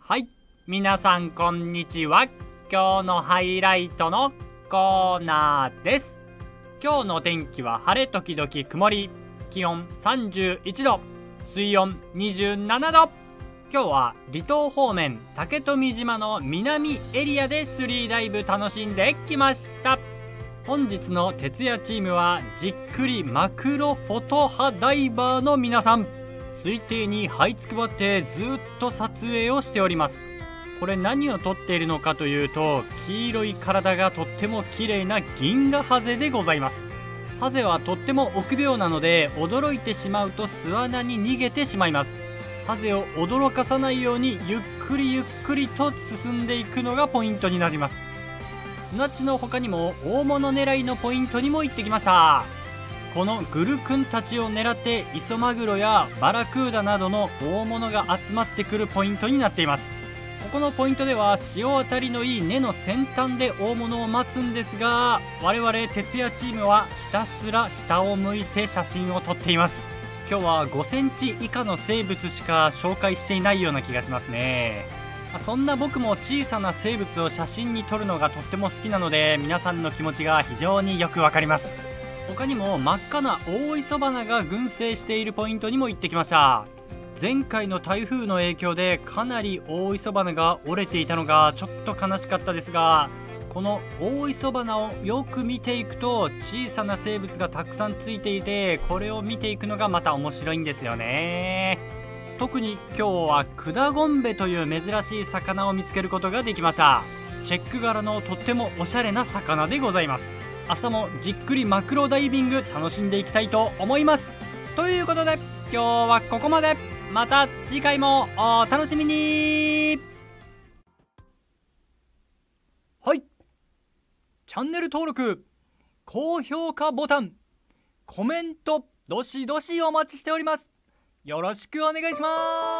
はい、皆さんこんにちは。今日のハイライトのコーナーです。今日の天気は晴れ時々曇り、気温31度、水温27度。今日は離島方面竹富島の南エリアでスリーダイブ楽しんできました。本日の徹夜チームはじっくりマクロフォト派ダイバーの皆さん。水底に這いつくばってずっと撮影をしております。これ何を撮っているのかというと、黄色い体がとっても綺麗な銀河ハゼでございます。ハゼはとっても臆病なので、驚いてしまうと巣穴に逃げてしまいます。ハゼを驚かさないようにゆっくりゆっくりと進んでいくのがポイントになります。砂地の他にも大物狙いのポイントにも行ってきました。このグルクンたちを狙ってイソマグロやバラクーダなどの大物が集まってくるポイントになっています。ここのポイントでは潮当たりのいい根の先端で大物を待つんですが、我々徹夜チームはひたすら下を向いて写真を撮っています。今日は5センチ以下の生物しか紹介していないような気がしますね。そんな僕も小さな生物を写真に撮るのがとっても好きなので、皆さんの気持ちが非常によくわかります。他にも真っ赤な大磯花が群生しているポイントにも行ってきました。前回の台風の影響でかなり大磯花が折れていたのがちょっと悲しかったですが、この大磯花をよく見ていくと小さな生物がたくさんついていて、これを見ていくのがまた面白いんですよね。特に今日はクダゴンベという珍しい魚を見つけることができました。チェック柄のとってもおしゃれな魚でございます。明日もじっくりマクロダイビング楽しんでいきたいと思います。ということで今日はここまで。また次回もお楽しみに。はい、チャンネル登録、高評価ボタン、コメントどしどしお待ちしております。よろしくお願いします。